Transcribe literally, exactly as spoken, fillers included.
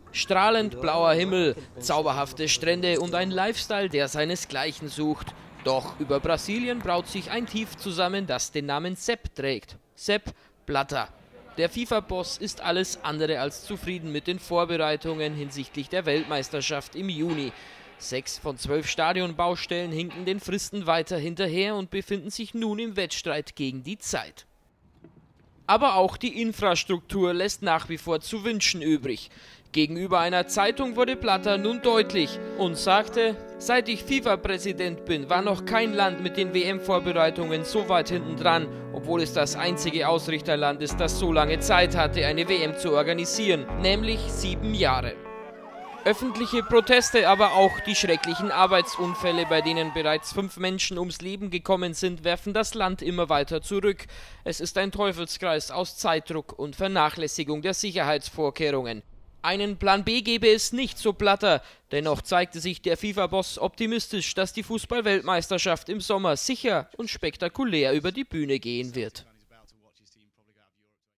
Strahlend blauer Himmel, zauberhafte Strände und ein Lifestyle, der seinesgleichen sucht. Doch über Brasilien braut sich ein Tief zusammen, das den Namen Sepp trägt. Sepp Blatter. Der FIFA-Boss ist alles andere als zufrieden mit den Vorbereitungen hinsichtlich der Weltmeisterschaft im Juni. Sechs von zwölf Stadionbaustellen hinken den Fristen weiter hinterher und befinden sich nun im Wettstreit gegen die Zeit. Aber auch die Infrastruktur lässt nach wie vor zu wünschen übrig. Gegenüber einer Zeitung wurde Blatter nun deutlich und sagte: Seit ich FIFA-Präsident bin, war noch kein Land mit den W M-Vorbereitungen so weit hinten dran, obwohl es das einzige Ausrichterland ist, das so lange Zeit hatte, eine W M zu organisieren, nämlich sieben Jahre. Öffentliche Proteste, aber auch die schrecklichen Arbeitsunfälle, bei denen bereits fünf Menschen ums Leben gekommen sind, werfen das Land immer weiter zurück. Es ist ein Teufelskreis aus Zeitdruck und Vernachlässigung der Sicherheitsvorkehrungen. Einen Plan B gebe es nicht, so Blatter. Dennoch zeigte sich der FIFA-Boss optimistisch, dass die Fußball-Weltmeisterschaft im Sommer sicher und spektakulär über die Bühne gehen wird.